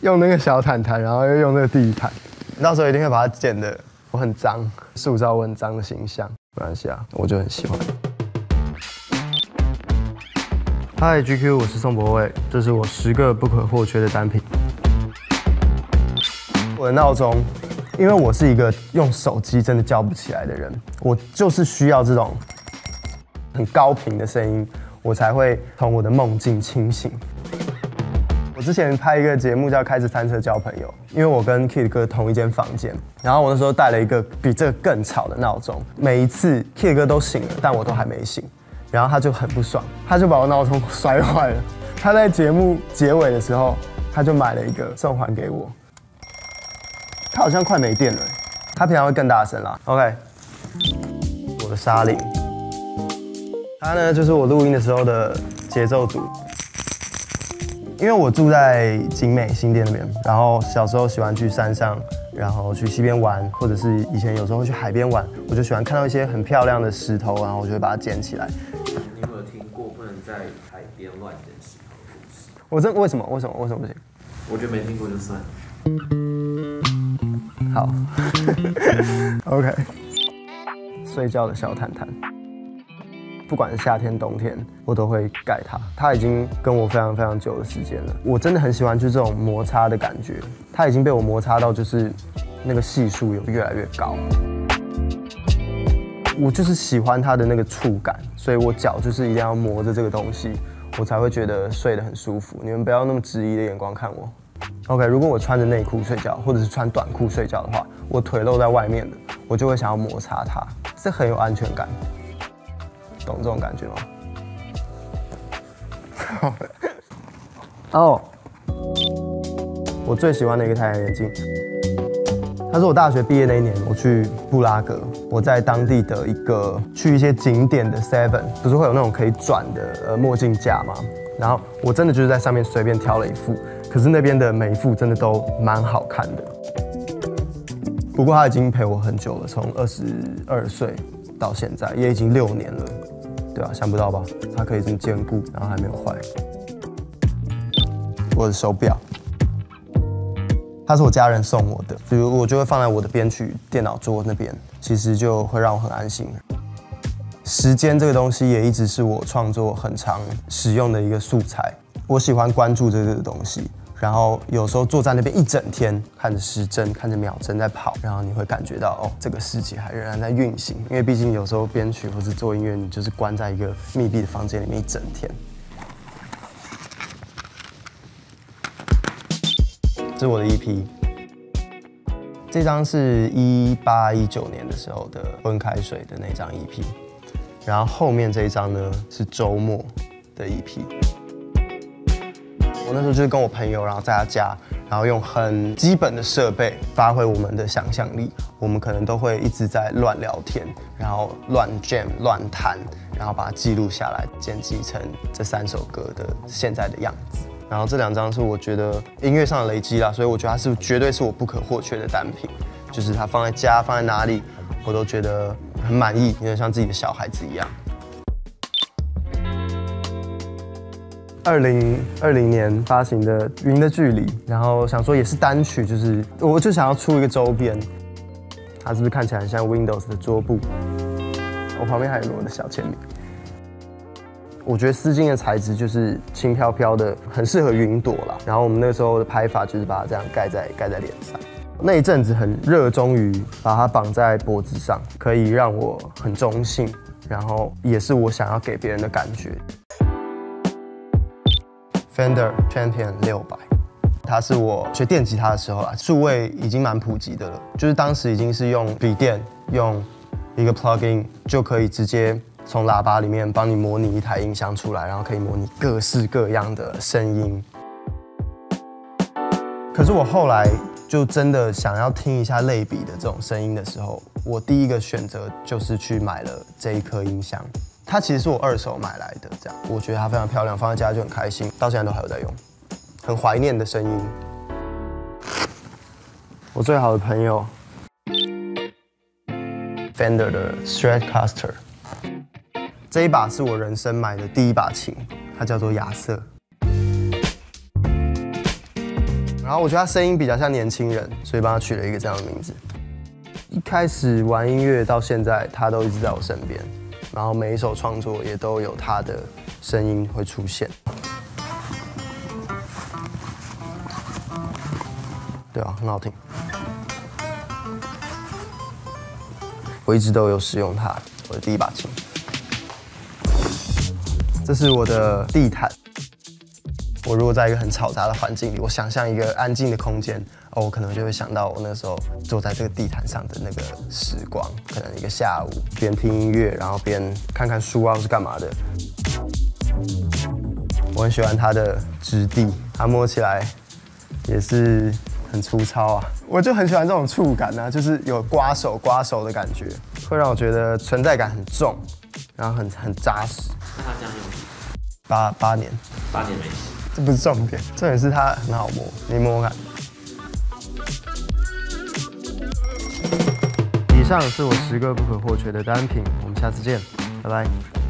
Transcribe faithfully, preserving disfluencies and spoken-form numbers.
用那个小毯毯，然后又用那个地毯，到时候一定会把它剪得我很脏，塑造我很脏的形象。没关系啊，我就很喜欢。嗨 ，G Q， 我是宋博伟，这是我十个不可或缺的单品。我的闹钟，因为我是一个用手机真的叫不起来的人，我就是需要这种很高频的声音，我才会从我的梦境清醒。我之前拍一个节目叫《开着餐车交朋友》，因为我跟 Kid 哥同一间房间，然后我那时候带了一个比这个更吵的闹钟，每一次 Kid 哥都醒了，但我都还没醒，然后他就很不爽，他就把我闹钟摔坏了。他在节目结尾的时候，他就买了一个送还给我。他好像快没电了，他平常会更大声啦。OK， 我的沙林，他呢就是我录音的时候的节奏组。因为我住在景美新店那边，然后小时候喜欢去山上，然后去溪边玩，或者是以前有时候会去海边玩，我就喜欢看到一些很漂亮的石头，然后我就会把它捡起来。 你有没有听过不能在海边乱捡石头的故事？ 我真为什么为什么为什么不行？ 我觉得没听过就算。 好，OK。睡觉的小毯毯。不管是夏天冬天，我都会盖它。它已经跟我非常非常久的时间了。我真的很喜欢就这种摩擦的感觉，它已经被我摩擦到就是那个系数有越来越高。我就是喜欢它的那个触感，所以我脚就是一定要磨着这个东西，我才会觉得睡得很舒服。你们不要那么质疑的眼光看我。OK， 如果我穿着内裤睡觉，或者是穿短裤睡觉的话，我腿露在外面的，我就会想要摩擦它，这很有安全感。懂这种感觉吗？哦，我最喜欢的一个太阳眼镜，它是我大学毕业那一年，我去布拉格，我在当地的一个去一些景点的 Seven， 不是会有那种可以转的呃墨镜架吗？然后我真的就是在上面随便挑了一副，可是那边的每一副真的都蛮好看的。不过它已经陪我很久了，从二十二岁到现在，也已经六年了。对啊，想不到吧？它可以这么坚固，然后还没有坏。我的手表，它是我家人送我的，比如我就会放在我的编曲电脑桌那边，其实就会让我很安心。时间这个东西也一直是我创作很常使用的一个素材，我喜欢关注这个东西。然后有时候坐在那边一整天，看着时针，看着秒针在跑，然后你会感觉到哦，这个世界还仍然在运行。因为毕竟有时候编曲或是做音乐，你就是关在一个密闭的房间里面一整天。这是我的 E P， 这张是一八一九年的时候的温开水的那张 E P， 然后后面这一张呢是周末的 E P。我那时候就是跟我朋友，然后在他家，然后用很基本的设备发挥我们的想象力。我们可能都会一直在乱聊天，然后乱 jam 乱弹，然后把它记录下来，剪辑成这三首歌的现在的样子。然后这两张是我觉得音乐上的累积啦，所以我觉得它是绝对是我不可或缺的单品。就是它放在家，放在哪里，我都觉得很满意，有点像自己的小孩子一样。二零二零年发行的《云的距离》，然后想说也是单曲，就是我就想要出一个周边，它是不是看起来很像 Windows 的桌布？我旁边还有我的小签名。我觉得丝巾的材质就是轻飘飘的，很适合云朵啦。然后我们那个时候的拍法就是把它这样盖在盖在脸上。那一阵子很热衷于把它绑在脖子上，可以让我很中性，然后也是我想要给别人的感觉。Fender Champion 六百，它是我学电吉他的时候啊，数位已经蛮普及的了，就是当时已经是用笔电，用一个 plugin 就可以直接从喇叭里面帮你模拟一台音箱出来，然后可以模拟各式各样的声音。可是我后来就真的想要听一下类比的这种声音的时候，我第一个选择就是去买了这一颗音箱。它其实是我二手买来的，这样我觉得它非常漂亮，放在家就很开心，到现在都还有在用，很怀念的声音。我最好的朋友 Fender 的 Stratocaster， 这一把是我人生买的第一把琴，它叫做亚瑟。 然后我觉得他声音比较像年轻人，所以帮他取了一个这样的名字。一开始玩音乐到现在，他都一直在我身边，然后每一首创作也都有他的声音会出现。对啊，很好听。我一直都有使用它，我的第一把琴。这是我的地毯。我如果在一个很嘈杂的环境里，我想象一个安静的空间，哦，我可能就会想到我那时候坐在这个地毯上的那个时光，可能一个下午，边听音乐，然后边看看书啊，或是干嘛的。我很喜欢它的质地，它摸起来也是很粗糙啊。我就很喜欢这种触感啊，就是有刮手刮手的感觉，会让我觉得存在感很重，然后很很扎实。 那他这样用八八年， 八年没洗。 这不是重点，重点是它很好摸，你摸摸看。以上是我十个不可或缺的单品，我们下次见，拜拜。